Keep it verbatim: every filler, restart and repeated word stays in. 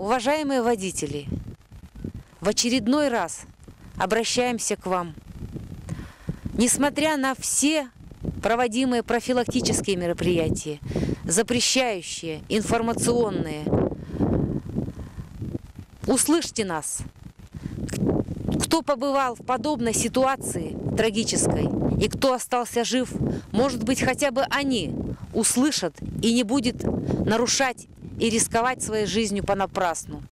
Уважаемые водители, в очередной раз обращаемся к вам. Несмотря на все проводимые профилактические мероприятия, запрещающие, информационные, услышьте нас. Кто побывал в подобной ситуации трагической и кто остался жив, может быть, хотя бы они услышат и не будет нарушать и рисковать своей жизнью понапрасну.